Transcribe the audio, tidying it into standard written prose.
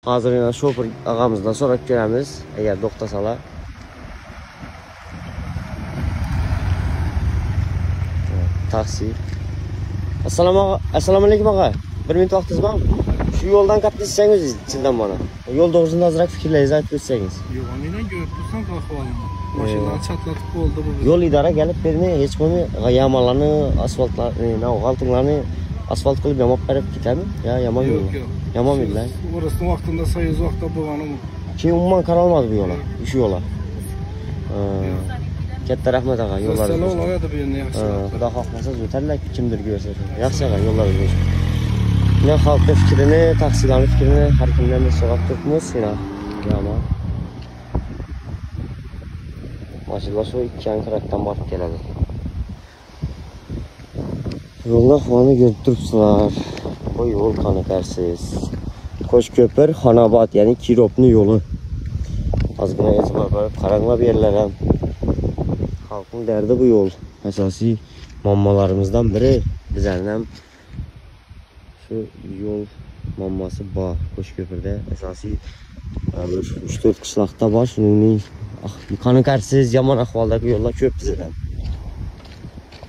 Hazır yana şoför ağamızdan so'rab ko'ramiz, agar to'xtasalar. Taksi. Assalomu alaykum ağa. 1 minut vaqtingiz bormi? Shu yo'ldan qatnashsangiz ichildan bana. Yo'l to'g'risida ozroq fikrlaringizni aytib o'tsangiz. Yo'g'oningdan ko'rib tursan ahvolini. Mashinalar chatlatib bo'ldi bu. Yo'l idora kelib bermay, hech kimi yamonlarni, asfaltlarni, g'altinglarni asfalt qilib yamab berib ketadi. Ya yomon yo'l. Yomon yo'llar. Orasini vaqtida soyuz vaqtda bo'lganim. Keyin umuman qaralmadi bu yo'lga, shu yo'lga. Katta rahmat ağa, yo'llar. Assalomu alaykum bu yerni yaxshi. Xudo xohlasa o'tarlar, kimdir ko'rsa. Yaxshi ağa, yo'llar o'zish. Ne xalqning fikrini, taksilarning fikrini har kimdan so'rab turibmiz. Yomon. Mashinalar shu ikki ankarakdan borib keladi. Yo'lni ahvolini ko'rib turibsizlar. Bu yo'l qanaqa-siz. Qo'shko'pir Xonobod, ya'ni Kiropni yo'li. Ozgina e'tibor berib qaranglar bu yerlar ham. Xalqning dardi bu yo'l. Asosiy muammolarimizdan biri. Bizlarning ham shu yo'l muammosi bor. Qo'shko'pirda asosiy 3-4 qishloqda bor. Shuning qoniqarsiz, yomon ahvoldagi yo'llar ko'p bizda.